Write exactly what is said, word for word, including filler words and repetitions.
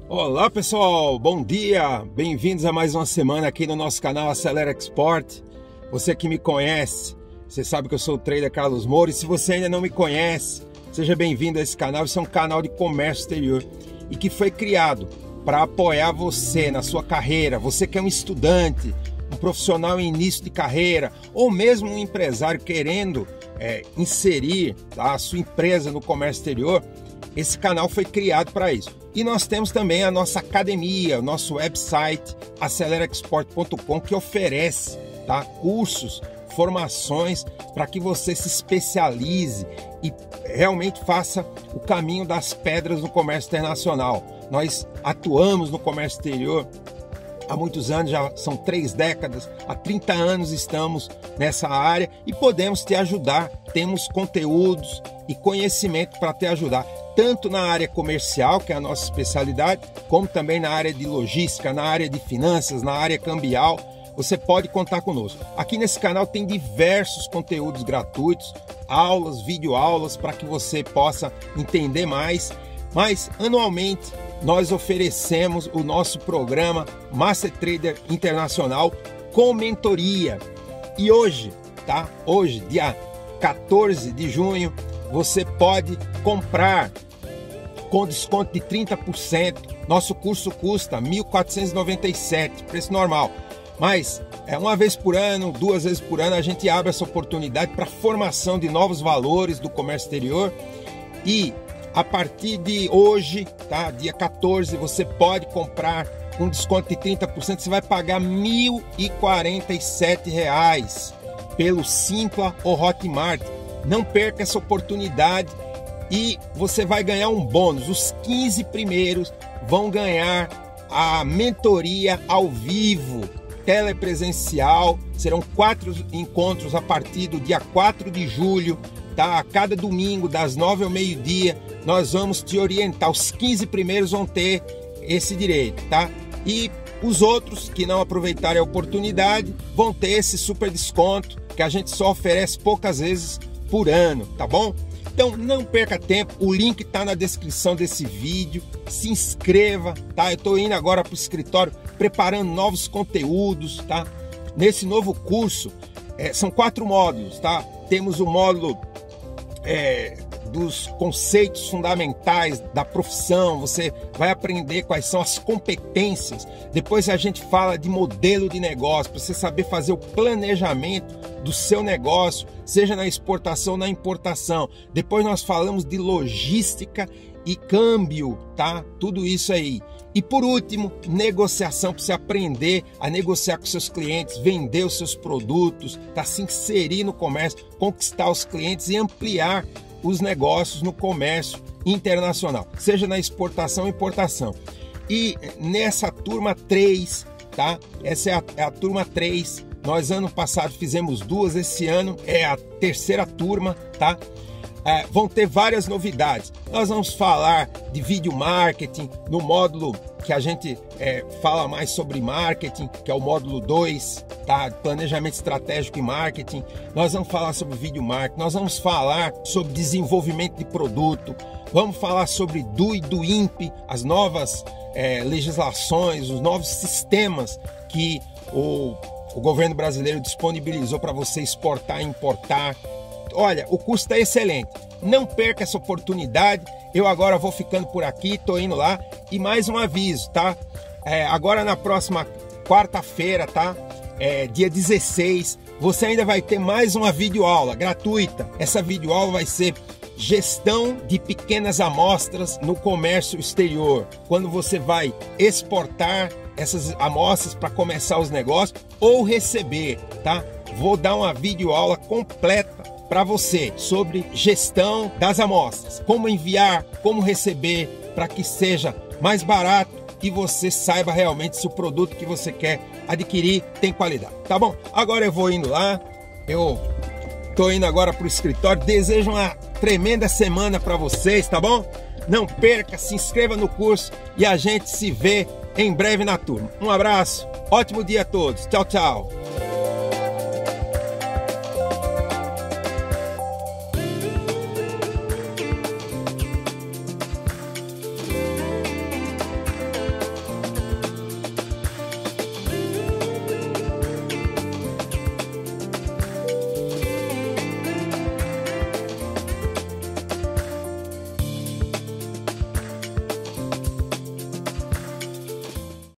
Olá pessoal, bom dia, bem-vindos a mais uma semana aqui no nosso canal Acelera Export. Você que me conhece, você sabe que eu sou o trader Carlos Moura, e se você ainda não me conhece, seja bem-vindo a esse canal. Esse é um canal de comércio exterior e que foi criado para apoiar você na sua carreira. Você que é um estudante, um profissional em início de carreira, ou mesmo um empresário querendo é, inserir tá, a sua empresa no comércio exterior, esse canal foi criado para isso. E nós temos também a nossa academia, o nosso website acelera export ponto com, que oferece tá, cursos, formações para que você se especialize e realmente faça o caminho das pedras no comércio internacional. Nós atuamos no comércio exterior há muitos anos, já são três décadas, há trinta anos estamos nessa área e podemos te ajudar. Temos conteúdos e conhecimento para te ajudar, tanto na área comercial, que é a nossa especialidade, como também na área de logística, na área de finanças, na área cambial. Você pode contar conosco. Aqui nesse canal tem diversos conteúdos gratuitos, aulas, videoaulas, para que você possa entender mais. Mas anualmente nós oferecemos o nosso programa Master Trader Internacional com mentoria. E hoje, tá? Hoje, dia quatorze de junho, você pode comprar com desconto de trinta por cento. Nosso curso custa mil quatrocentos e noventa e sete reais, preço normal. Mas é uma vez por ano, duas vezes por ano, a gente abre essa oportunidade para formação de novos valores do comércio exterior. E a partir de hoje, tá, dia quatorze, você pode comprar com desconto de trinta por cento. Você vai pagar mil e quarenta e sete reais pelo Simpla ou Hotmart. Não perca essa oportunidade e você vai ganhar um bônus. Os quinze primeiros vão ganhar a mentoria ao vivo, telepresencial. Serão quatro encontros a partir do dia quatro de julho, tá? A cada domingo, das nove ao meio-dia, nós vamos te orientar. Os quinze primeiros vão ter esse direito, tá? E os outros que não aproveitarem a oportunidade vão ter esse super desconto que a gente só oferece poucas vezes por ano, tá bom? Então não perca tempo, o link tá na descrição desse vídeo. Se inscreva, tá? Eu tô indo agora pro escritório preparando novos conteúdos, tá? Nesse novo curso é, são quatro módulos, tá? Temos o módulo é, dos conceitos fundamentais da profissão. Você vai aprender quais são as competências. Depois a gente fala de modelo de negócio, para você saber fazer o planejamento do seu negócio, seja na exportação ou na importação. Depois nós falamos de logística e câmbio, tá? Tudo isso aí. E por último, negociação, para você aprender a negociar com seus clientes, vender os seus produtos, tá? Se inserir no comércio, conquistar os clientes e ampliar os negócios no comércio internacional, seja na exportação ou importação. E nessa turma três, tá? Essa é a, é a turma três. Nós ano passado fizemos duas, esse ano é a terceira turma, tá? É, vão ter várias novidades. Nós vamos falar de vídeo marketing no módulo que a gente é, fala mais sobre marketing, que é o módulo dois, tá? Planejamento estratégico e marketing. Nós vamos falar sobre vídeo marketing, nós vamos falar sobre desenvolvimento de produto, vamos falar sobre D U e do I N P E, as novas é, legislações, os novos sistemas que o O governo brasileiro disponibilizou para você exportar e importar. Olha, o curso está excelente. Não perca essa oportunidade. Eu agora vou ficando por aqui, tô indo lá. E mais um aviso, tá? É, agora na próxima quarta-feira, tá? É, dia dezesseis, você ainda vai ter mais uma videoaula gratuita. Essa videoaula vai ser gestão de pequenas amostras no comércio exterior. Quando você vai exportar essas amostras para começar os negócios ou receber, tá? Vou dar uma videoaula completa para você sobre gestão das amostras, como enviar, como receber, para que seja mais barato e você saiba realmente se o produto que você quer adquirir tem qualidade, tá bom? Agora eu vou indo lá, eu tô indo agora para o escritório. Desejo uma tremenda semana para vocês, tá bom? Não perca, se inscreva no curso e a gente se vê em breve na turma. Um abraço, ótimo dia a todos. Tchau, tchau.